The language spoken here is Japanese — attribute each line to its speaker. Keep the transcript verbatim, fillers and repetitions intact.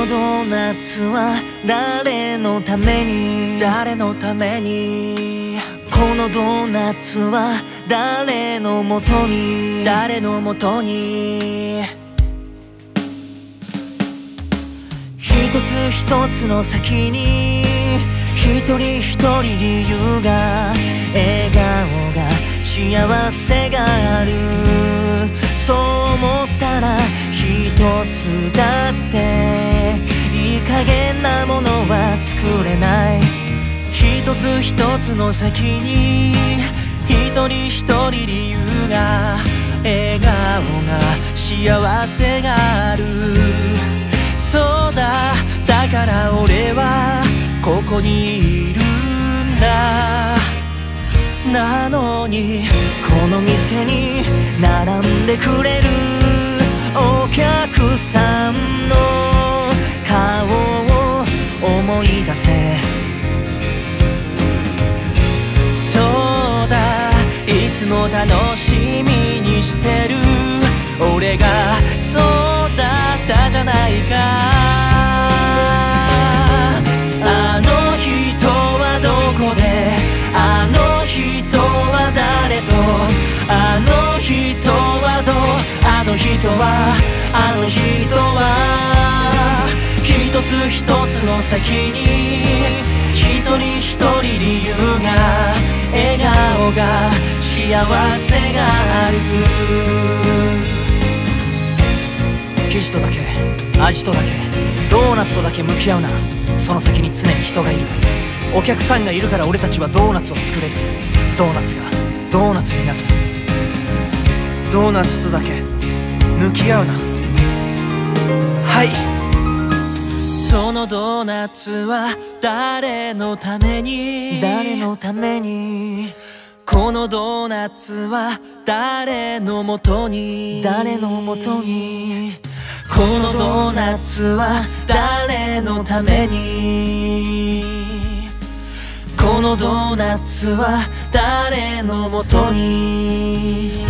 Speaker 1: ドーナツは誰のために、
Speaker 2: 誰のために、
Speaker 1: このドーナツは誰のもとに、
Speaker 2: 誰のもとに。
Speaker 1: 一つ一つの先に一人一人理由が、笑顔が幸せがある。そう思ったら一つだっていい加減なものは作れない。
Speaker 2: 一つ一つの先に一人一人理由が、笑顔が幸せがある。そうだ、だから俺はここにいるんだ。なのに
Speaker 1: この店に並んでくれるお客さんの顔を思い出せ。
Speaker 2: そうだ、いつも楽しみにしてる俺がそうだったじゃないか。あの人はどこで、あの人は誰と、あの人はどう、あの人は、あの人は。一つ一つの先に一人一人理由が、笑顔が幸せがある。
Speaker 1: 生地とだけ、味とだけ、ドーナツとだけ向き合うな。その先に常に人がいる。お客さんがいるから俺たちはドーナツを作れる。ドーナツがドーナツになる。
Speaker 2: ドーナツとだけ向き合うな。はい。そのドーナツは誰のために、
Speaker 1: 誰のために、
Speaker 2: このドーナツは誰のもとに、
Speaker 1: 誰のもとに、
Speaker 2: このドーナツは誰のために、このドーナツは誰のもとに。